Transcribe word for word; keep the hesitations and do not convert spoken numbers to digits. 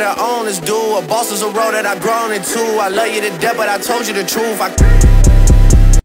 the owners do. A boss is a role that I've grown into. I love you to death, but I told you the truth. I